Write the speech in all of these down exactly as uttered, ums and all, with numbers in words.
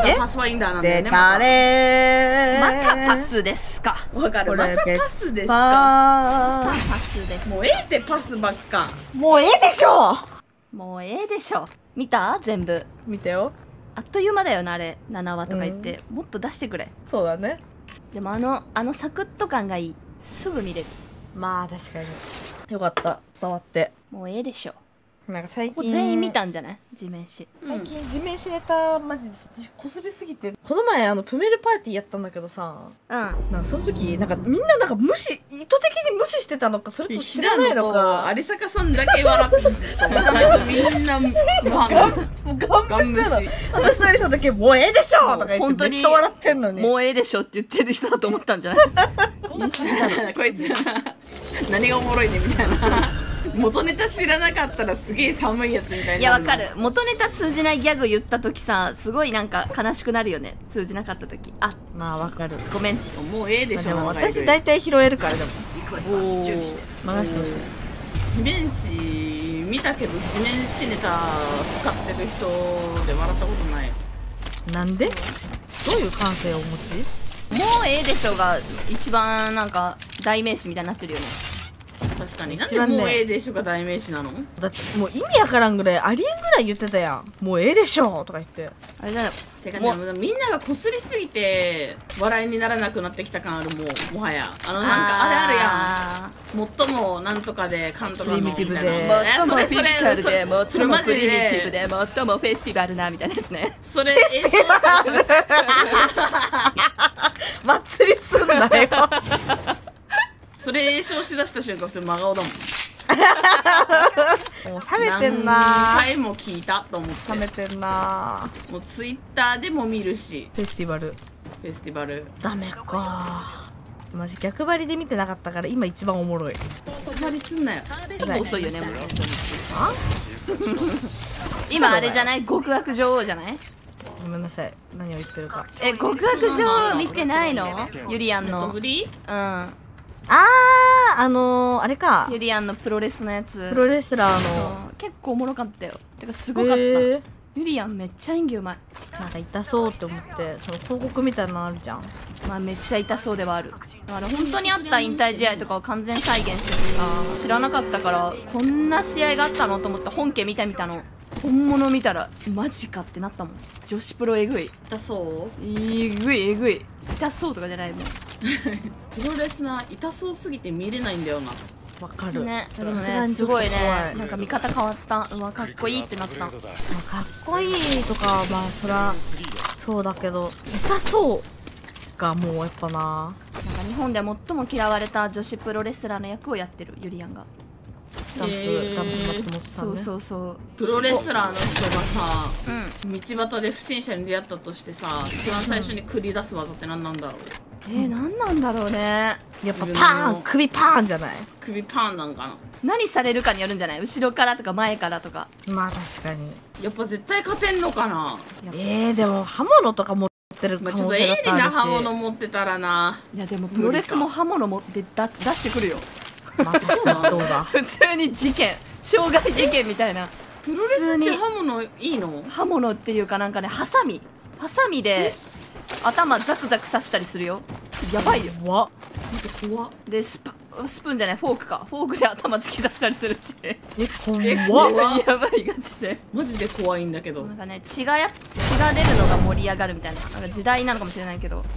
からパスファインダーなんだよね。 でたれまたパスですか。 わかる。またパスですか。 パパスです。 もうええってパスばっか。 もうええでしょ。 もうええでしょ。見た全部。 見てよ。 あっという間だよなあれ。ななわとか言って、もっと出してくれ。 そうだね。 でもあのあのサクッと感がいい。すぐ見れる。 まあ確かによかった、伝わって。 もうええでしょ。 なんか最ここ近全員見たんじゃない地面師。 最近地面師ネタマジで私こすりすぎて、この前あのプメルパーティーやったんだけどさ、 うん。 なんかその時なんかみんななんか無視、意図的に無視してたのか、それとも知らないのか。 有坂さんだけ笑ってずっとみんなもうガン無視なの。私とアリさんだけもうええでしょとか言ってめっちゃ笑ってんのに。 もうええでしょって言ってる人だと思ったんじゃない言い過ぎだろ。 こいつ何がおもろいねみたいな。元ネタ知らなかったらすげえ寒いやつみたいな。 いやわかる。元ネタ通じないギャグ言った時さ、すごいなんか悲しくなるよね。通じなかった時。あ、 まあわかる。 ごめん。 もうええでしょ。 でも私大体拾えるから。でもおお。 任してほしい。 地面師見たけど地面師ネタ使ってる人で笑ったことない。 なんで？どういう感性をお持ち？ もうええでしょが一番なんか代名詞みたいになってるよね。 確かに。なんでもうええでしょが代名詞なの？ だってもう意味わからんぐらいありえんぐらい言ってたやん。もうええでしょとか言って。 あれだよ。 てかね、みんながこすりすぎて笑いにならなくなってきた感ある。もうもはやあのなんかあれあるやん。最もなんとかで監督のみたいな。 最もフィジカルで最もプリミティブで最もフェスティバルなみたいなやつね。 それ祭りすんなよ。 それ栄唱しだした瞬間普通真顔だもん。 もう冷めてんな。 何回も聞いたと思って。 冷めてんな。 もうツイッターでも見るし。 フェスティバルフェスティバルダメか。マジ逆張りで見てなかったから今一番おもろい。 逆張りすんなよ。 ちょっと遅いよねもう。 あ今あれじゃない？極悪女王じゃない？ ごめんなさい、何を言ってるか。 え、極悪女王見てないの？ユリアンの。うん。 あー、あのー、あれか。 ユリアンのプロレスのやつ。 プロレスラーの。 結構おもろかったよ。てかすごかった。ユリアンめっちゃ演技うまい。 なんか痛そうって思って、その広告みたいなのあるじゃん。 まあめっちゃ痛そうではある。だから本当にあった引退試合とかを完全再現しててさ、知らなかったからこんな試合があったのと思って本家見た見たの。本物見たらマジかってなったもん。女子プロえぐい。 痛そう？ えぐいえぐい。痛そうとかじゃないもん。 プロレスな痛そうすぎて見れないんだよな。 わかるね。でもねすごいね。なんか見方変わった。うわかっこいいってなった。まあ、かっこいいとかまあそらそうだけど痛そうがもうやっぱな。 なんか日本で最も嫌われた女子プロレスラーの役をやってるユリアンが。 ダンプダンプ松本さんね。 そうそうそう。 プロレスラーの人がさ、うん、道端で不審者に出会ったとしてさ、一番最初に繰り出す技って何なんだろう。 えー、何なんだろうね。 やっぱパーン、首パーンじゃない。 首パーンなんかな。 何されるかによるんじゃない？後ろからとか前からとか。 まあ確かに。 やっぱ絶対勝てんのかな。 えー、でも刃物とか持ってる可能性だったらしい。 ちょっと鋭利な刃物持ってたらな。 いやでもプロレスも刃物もで出してくるよ。 まあそうだそうだ。 普通に事件、傷害事件みたいな。 プロレスって刃物いいの？ 刃物っていうかなんかね、ハサミハサミで頭ザクザク刺したりするよ。やばいよ。 怖っ。 怖っ。 でスプスプーンじゃないフォークか。フォークで頭突き刺したりするし。 え怖っ。 やばいガチで。 マジで怖いんだけど。 なんかね血がや血が出るのが盛り上がるみたいな、なんか時代なのかもしれないけど。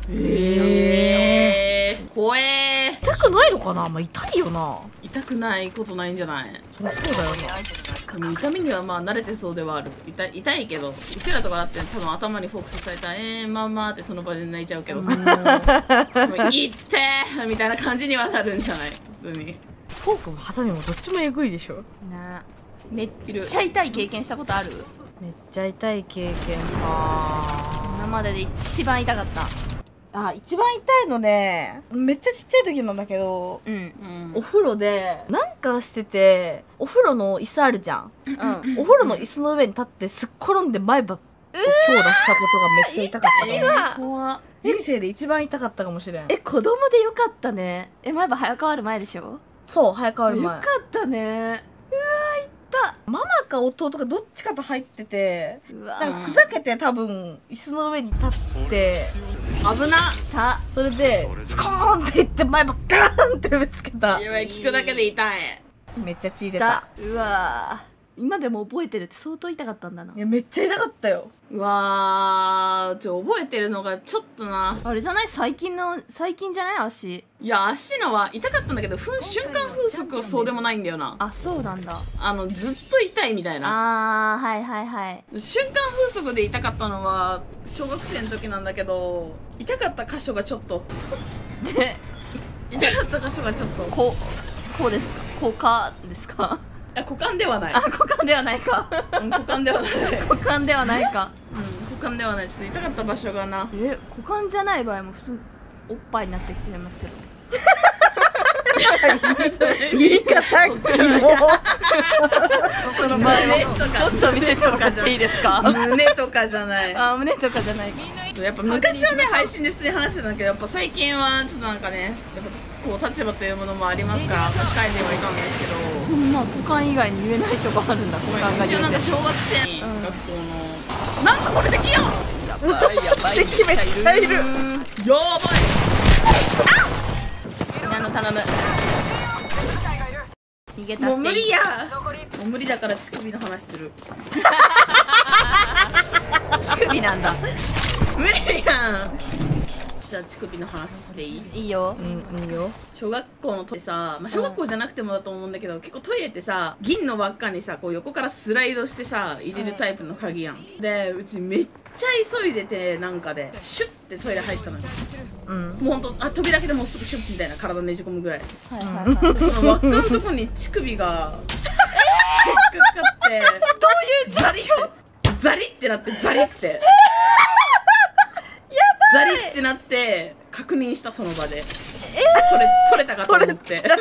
えー、怖えー。 痛くないのかな。まあ痛いよな。 痛くないことないんじゃない？ そりゃそうだよな。でも痛みにはまあ慣れてそうではある。痛い痛いけど、うちらとかだって多分頭にフォーク刺されたらえーまあまあってその場で泣いちゃうけどさ、もういってーみたいな感じにはなるんじゃない？普通にフォークもハサミもどっちもえぐいでしょ。 なあ、めっちゃ痛い経験したことある？ めっちゃ痛い経験か。 今までで一番痛かった。 あ、一番痛いのね、めっちゃちっちゃい時なんだけど、 うん、 お風呂でなんかしてて、お風呂の椅子あるじゃん、 うん、 お風呂の椅子の上に立ってすっ転んで前歯を強打したことがめっちゃ痛かったね。 怖っ。 人生で一番痛かったかもしれん。 え、子供でよかったね。え、前歯早変わる前でしょ？ そう、早変わる前。 よかったね。うわた。 ママか弟かどっちかと入ってて、 うわなんかふざけて多分椅子の上に立って危な。 た。 それでスコーンっていって前歯ガーンってぶつけた。 やばい、聞くだけで痛い。 めっちゃ血出たた。 うわー、今でも覚えてるって相当痛かったんだな。 いやめっちゃ痛かったよ。 うわー、ちょ覚えてるのがちょっとな。 あれじゃない、最近の最近じゃない足。 いや、足のは痛かったんだけど、ふん瞬間風速はそうでもないんだよな。 あ、そうなんだ。 あのずっと痛いみたいな。 あー、はいはいはい。 瞬間風速で痛かったのは小学生の時なんだけど、痛かった箇所がちょっとで、 痛かった箇所がちょっとこうこうですか、こうかですか。 あ、股間ではない。 あ、股間ではないか。 うん股間ではない。 股間ではないか。 うん、股間ではない。ちょっと痛かった場所がな。 え、股間じゃない場合も普通おっぱいになってきちゃいますけど。 言い方キモ。 その前のちょっと見せてもらっていいですか。 胸とかじゃない。 あ、胸とかじゃないか。 そうやっぱ昔はね配信で普通に話してたんだけど、やっぱ最近はちょっとなんかね、やっぱこう立場というものもありますから控えてはいたんですけど、 そんな股間以外に言えないとこあるんだ。股間が一言えて。 応なんか小学生にうん学校の、なんかこれできよやばいやばい。 敵めっちゃいる。 やばい。 みんなの頼む。逃げたっていい。 もう無理や。もう無理だから乳首の話する。 乳首なんだ。 無理やん。じゃあ乳首の話していい？ いいよ。 うんいいよ。 小学校のトイレさ、まあ、小学校じゃなくてもだと思うんだけど、結構トイレってさ銀の輪っかにさこう横からスライドしてさ入れるタイプの鍵やん。でうちめっちゃ急いでてなんかでシュッてトイレ入ったのよ。 うんもうほんとあ扉開けてもうすぐシュッみたいな、体ねじ込むぐらい。 はいはいはい。 でその輪っかのとこに乳首が引っかかってどういうザリってザリってなってザリってザリってなって確認した、その場で。取れ取れたかと思ってそう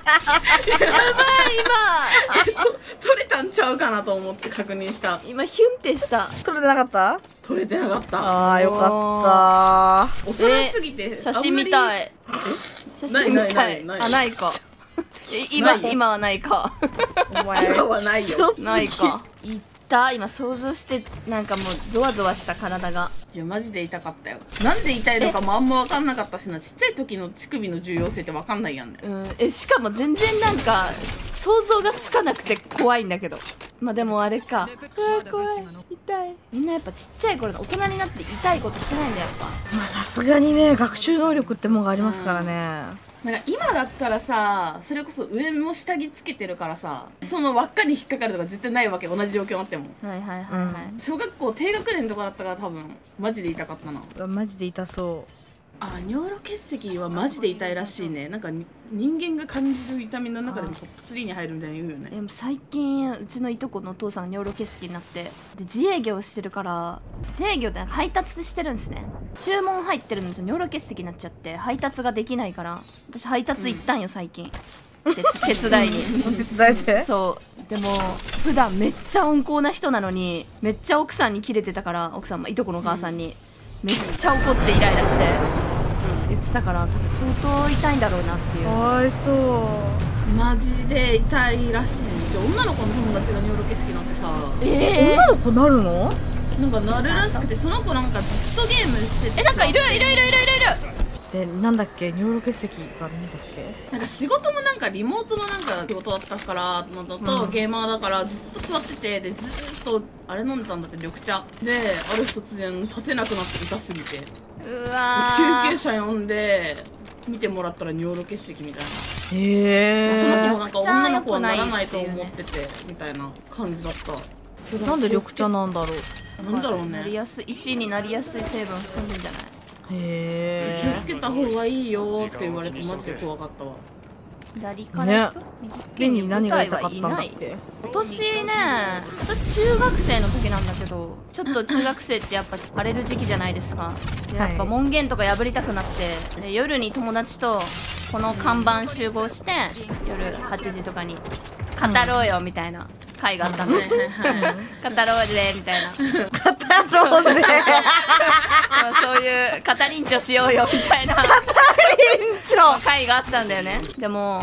取れたんちゃうかなと思って確認した。 今ヒュンってした。 取れてなかった？ 取れてなかった。 ああよかった。 恐ろしすぎて写真見たい。写真見たい。あ、ないか。今今はないか。 お前今はないよ。 ないか。いった今想像してなんかもうゾワゾワした体が。 いやマジで痛かったよ。なんで痛いのかもあんま分かんなかったしな。ちっちゃい時の乳首の重要性って分かんないやんね。 うんえしかも全然なんか想像がつかなくて怖いんだけど。まあでもあれか。うわ怖い痛い。みんなやっぱちっちゃい頃の大人になって痛いことしないんだやっぱ。 まあさすがにね学習能力ってもんがありますからね。 なんか今だったらさ、それこそ上も下着つけてるからさ、その輪っかに引っかかるとか絶対ないわけ。同じ状況になっても。 はいはいはいはい。 小学校低学年とかだったから多分マジで痛かったな。 うわマジで痛そあ、尿路結石はマジで痛いらしいね。なんかに人間が感じる痛みの中でもトップスリーに入るみたいな言うよね。 でも最近うちのいとこのお父さんが尿路結石になってで自営業してるから自営業ってなんか配達してるんですね。注文入ってるんですよ。尿路結石になっちゃって配達ができないから私配達行ったんよ最近、で手伝いにう。手伝えて。 そうでも普段めっちゃ温厚な人なのにめっちゃ奥さんにキレてたから奥さんもいとこのお母さんに、めっちゃ怒ってイライラして、うん、言ってたから多分相当痛いんだろうなっていう。 かわいそう。 マジで痛いらしいね。じゃあ女の子の友達が尿路結石になってさ、 え女の子なるの？ なんかなるらしくて、その子なんかずっとゲームしててさ、 えなんかいるいるいるいるいるいる。 でなんだっけ尿路結石がなんだっけ？ なんか仕事もなんかリモートのなんか仕事だったからのと、とうんゲーマーだからずっと座ってて、でずっとあれ飲んでたんだって、緑茶で、ある日突然立てなくなって痛すぎてうわー救急車呼んで見てもらったら尿路結石みたいな。 へその子え。 もなんか女の子はならないと思っててみたいな感じだった。 なんで緑茶なんだろう。 なんだろうね。 なりやすい石になりやすい成分含んでんじゃない。 へえ。 気をつけた方がいいよって言われてマジで怖かったわ。 左から行く、 レに何が痛かったんだっけ？ 今年ね私中学生の時なんだけど、ちょっと中学生ってやっぱ荒れる時期じゃないですか。でやっぱ門限とか破りたくなってで夜に友達とこの看板集合して夜はちじとかに語ろうよみたいな会があったの、 はいはいはい。 語ろうぜみたいなそうね。 まあそういう語りんちょしようよみたいな委員長。 会があったんだよね。でも行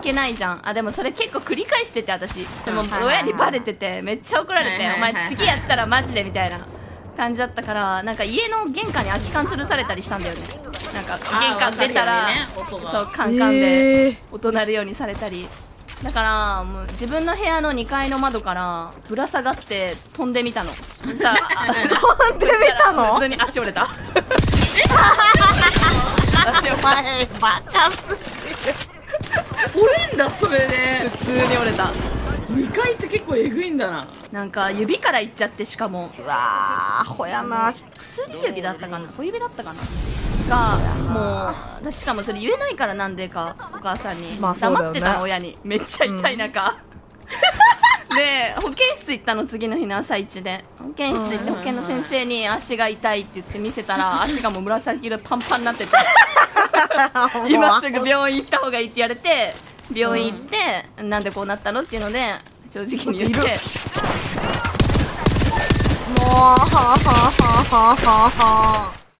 けないじゃん。あでもそれ結構繰り返してて、私でもはいはいはい親にバレててめっちゃ怒られて、おはいはいはいはい前次やったらマジでみたいな感じだったから、なんか家の玄関に空き缶吊るされたりしたんだよね。なんか玄関出たら、 あーわかるよね音がそうカンカンでえー音鳴るようにされたり。だからもう自分の部屋のにかいの窓からぶら下がって飛んでみたの。さあ飛んでみたの普通に足折れた。足折れお前バカす折れんだそれで。 普通に折れた。 にかいって結構えぐいんだな。 なんか指からいっちゃって、しかもうわーほやな。 薬指だったかな、小指だったかながもう、しかもそれ言えないから、なんでかお母さんに、 まあそうだよね黙ってたの親に。めっちゃ痛い中、で保健室行ったの、次の日の朝一で保健室行って保健の先生に足が痛いって言って見せたら、足がもう紫色パンパンになってて今すぐ病院行った方がいいって言われて、病院行って、なんでこうなったのっていうので正直に言って、 もうはあはあはあはあはあ